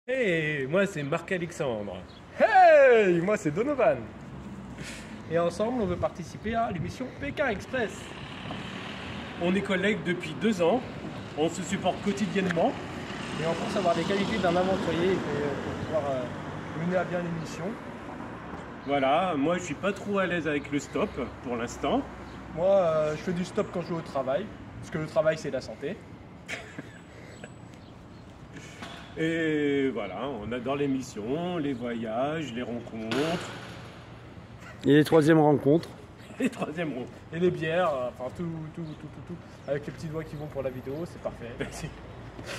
Hey, moi c'est Marc-Alexandre. Hey, moi c'est Donovan. Et ensemble, on veut participer à l'émission Pékin Express. On est collègues depuis 2 ans, on se supporte quotidiennement. Et on pense avoir les qualités d'un aventurier pour pouvoir mener à bien l'émission. Voilà, moi je suis pas trop à l'aise avec le stop pour l'instant. Moi, je fais du stop quand je vais au travail, parce que le travail c'est la santé. Et voilà, on adore l'émission, les voyages, les rencontres. Et les troisièmes rencontres. Les troisièmes ronds. Et les bières, enfin tout. Avec les petites voix qui vont pour la vidéo, c'est parfait. Merci.